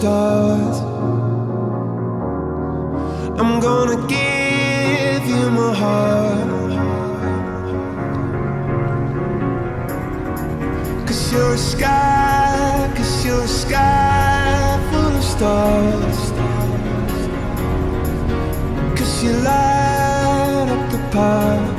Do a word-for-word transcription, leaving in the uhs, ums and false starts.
stars. I'm gonna give you my heart, 'cause you're a sky, 'cause you're a sky full of stars, 'cause you light up the path.